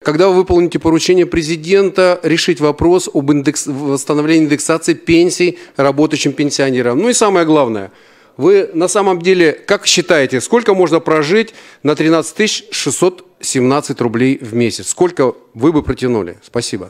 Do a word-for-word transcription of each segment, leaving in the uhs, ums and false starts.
Когда вы выполните поручение президента решить вопрос об индекс... восстановлении индексации пенсий работающим пенсионерам. Ну и самое главное, вы на самом деле, как считаете, сколько можно прожить на тринадцать тысяч шестьсот семнадцать рублей в месяц? Сколько вы бы протянули? Спасибо.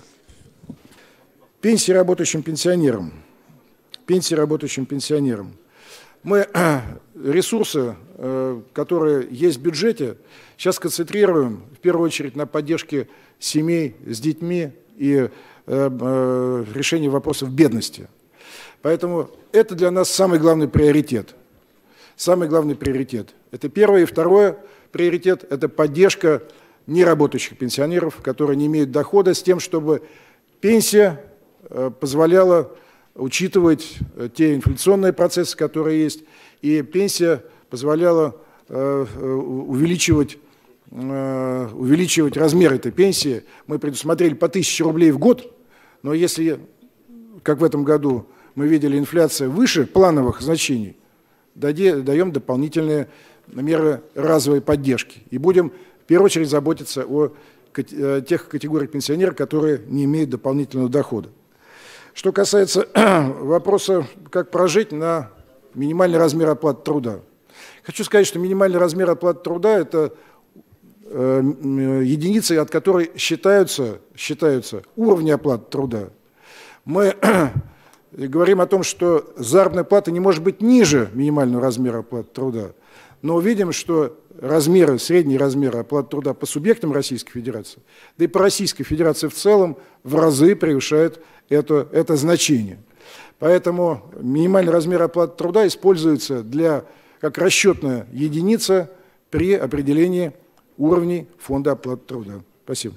Пенсии работающим пенсионерам. Пенсии работающим пенсионерам. Мы ресурсы, которые есть в бюджете, сейчас концентрируем в первую очередь на поддержке семей с детьми и решении вопросов бедности. Поэтому это для нас самый главный приоритет. Самый главный приоритет. Это первое. И второе приоритет – это поддержка неработающих пенсионеров, которые не имеют дохода, с тем, чтобы пенсия позволяла учитывать те инфляционные процессы, которые есть, и пенсия позволяла э, увеличивать, э, увеличивать размер этой пенсии. Мы предусмотрели по тысяче рублей в год, но если, как в этом году, мы видели инфляция выше плановых значений, даем дополнительные меры разовой поддержки. И будем в первую очередь заботиться о тех категориях пенсионеров, которые не имеют дополнительного дохода. Что касается вопроса, как прожить на минимальный размер оплаты труда. Хочу сказать, что минимальный размер оплаты труда – это э, единицы, от которой считаются, считаются уровни оплаты труда. Мы говорим о том, что заработная плата не может быть ниже минимального размера оплаты труда, но видим, что размеры, средний размер оплаты труда по субъектам Российской Федерации, да и по Российской Федерации в целом, в разы превышают это, это значение. Поэтому минимальный размер оплаты труда используется для, как расчетная единица при определении уровней фонда оплаты труда. Спасибо.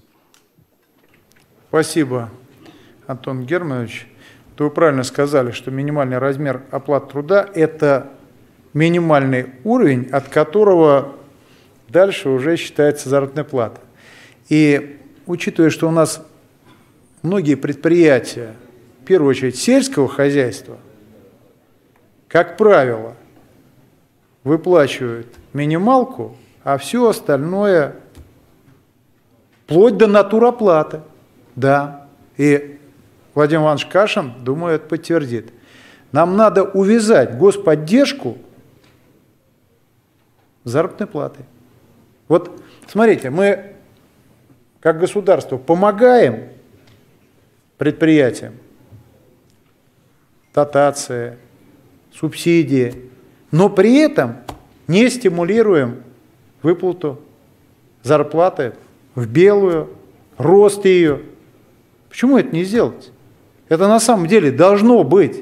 Спасибо, Антон Германович. То вы правильно сказали, что минимальный размер оплаты труда – это минимальный уровень, от которого дальше уже считается заработная плата. И учитывая, что у нас многие предприятия, в первую очередь сельского хозяйства, как правило, выплачивают минималку, а все остальное вплоть до натуроплаты. Да. И Владимир Иванович Кашин, думаю, это подтвердит. Нам надо увязать господдержку с заработной платой. Вот смотрите, мы как государство помогаем предприятиям, дотации, субсидии, но при этом не стимулируем выплату зарплаты в белую, рост ее. Почему это не сделать? Это на самом деле должно быть.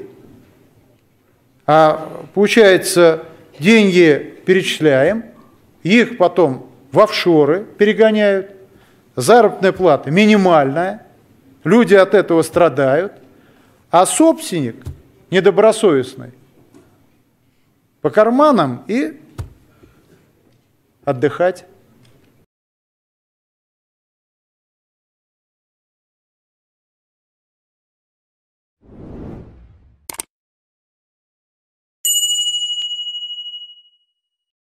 А получается, деньги перечисляем, их потом в офшоры перегоняют, заработная плата минимальная, люди от этого страдают, а собственник недобросовестный по карманам и отдыхать.